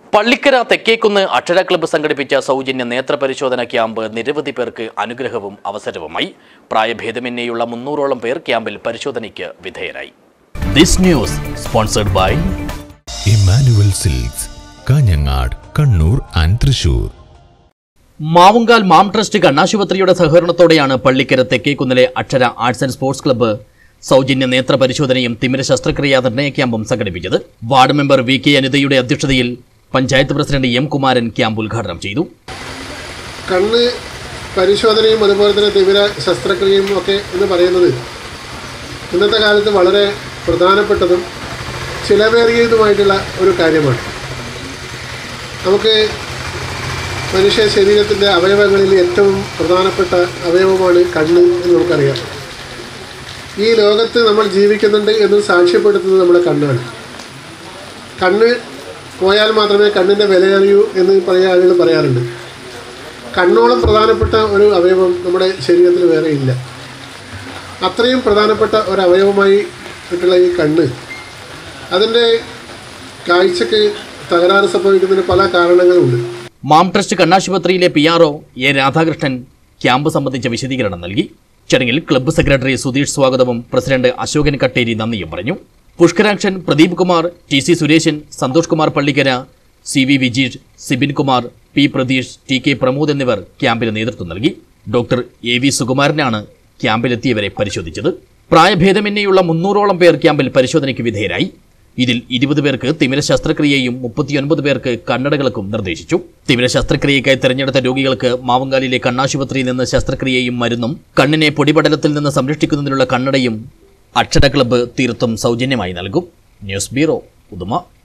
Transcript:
പള്ളിക്കര തെക്കേക്കുന്ന് അക്ഷര ക്ലബ്ബ് സംഘടിപ്പിച്ച സൗജന്യ നേത്രപരിശോധന ക്യാമ്പ് നിരവധി പേർക്ക് അനുഗ്രഹവും അവസരവുമായി. പ്രായഭേദമന്യേയുള്ള 300ഓളം പേർ ക്യാമ്പിൽ പരിശോധനയ്ക്ക് വിധേയരായി. This news sponsored by Emmanuel Silks, Kanhangad, Kannur and Thrissur. Mavungal MAM trust കണ്ണാശുപത്രിയുടെ സഹകരണത്തോടെയാണ് പള്ളിക്കര തെക്കേക്കുന്നിലെ അക്ഷര ആർട്സ് ആൻഡ് സ്പോർട്സ് ക്ലബ്ബ് സൗജന്യ നേത്ര പരിശോധനയും തിമിര ശസ്ത്രക്രിയാ നിർണയ ക്യാമ്പും സംഘടിപ്പിച്ചത്. വാർഡ് മെമ്പർ VK അനിതയുടെ അധ്യക്ഷതയിൽ panchayat president M Kumaran camp ഉദ്ഘാടനം ചെയ്തു. കണ്ണ് പരിശോധനയും അതുപോലെ തന്നെ തിമിര ശസ്ത്രക്രിയയും ഒക്കെ എന്ന് പറയുന്നത് ഇന്നത്തെ കാലത്ത് വളരെ പ്രധാനപ്പെട്ടതും ചിലവേറിയതുമായിട്ടുള്ള ഒരു കാര്യമാണ്. നമുക്ക് മനുഷ്യ ശരീരത്തിൻ്റെ അവയവങ്ങളിൽ ഏറ്റവും പ്രധാനപ്പെട്ട അവയവമാണ് കണ്ണ് എന്ന് നമുക്കറിയാം. ഈ ലോകത്ത് നമ്മൾ ജീവിക്കുന്നുണ്ട് എന്ന് സാക്ഷ്യപ്പെടുത്തുന്നത് നമ്മുടെ കണ്ണാണ്. കണ്ണ് പോയാൽ മാത്രമേ കണ്ണിൻ്റെ വിലയറിയൂ എന്ന് ആളുകൾ പറയാറുണ്ട്. കണ്ണോളം പ്രധാനപ്പെട്ട ഒരു അവയവം നമ്മുടെ ശരീരത്തിൽ വേറെ ഇല്ല. അത്രയും പ്രധാനപ്പെട്ട ഒരു അവയവമായി ഇട്ടുള്ള ഈ കണ്ണ് അതിൻ്റെ കാഴ്ചക്ക് തകരാറ് സംഭവിക്കുന്നതിന് പല കാരണങ്ങളുമുണ്ട്. മാം ട്രസ്റ്റ് കണ്ണാശുപത്രിയിലെ PRO A രാധാകൃഷ്ണൻ ക്യാമ്പ് സംബന്ധിച്ച വിശദീകരണം നൽകി. ചടങ്ങിൽ ക്ലബ്ബ് സെക്രട്ടറി സുധീഷ് സ്വാഗതവും പ്രസിഡന്റ് അശോകൻ കട്ടേരി നന്ദിയും പറഞ്ഞു. Pushkarakshan, Pradeep Kumar, TC Sureshan, Santhosh Kumar Pallikkara, CV Vijeesh, Sibin Kumar, P Pratheesh, TK Pramod എന്നിവർ ക്യാമ്പിന് നേതൃത്വം നൽകി. ഡോക്ടർ AV സുകുമാരനാണ് ക്യാമ്പിലെത്തിയവരെ പരിശോധിച്ചത്. പ്രായഭേദമന്യേയുള്ള 300ഓളം പേർ ക്യാമ്പിൽ പരിശോധനയ്ക്ക് വിധേയരായി. ഇതിൽ 20 പേർക്ക് തിമിര ശസ്ത്രക്രിയയും 39 പേർക്ക് കണ്ണടകൾക്കും നിർദ്ദേശിച്ചു. തിമിര ശസ്ത്രക്രിയയ്ക്കായി തെരഞ്ഞെടുത്ത രോഗികൾക്ക് മാവുങ്കാലിലെ കണ്ണാശുപത്രിയിൽ നിന്ന് ശസ്ത്രക്രിയയും മരുന്നും കണ്ണിനെ പൊടിപടലത്തിൽ നിന്ന് സംരക്ഷിക്കുന്നതിനുള്ള കണ്ണടയും അക്ഷര ക്ലബ്ബ് തീർത്തും സൗജന്യമായി നൽകും. News bureau, Uduma.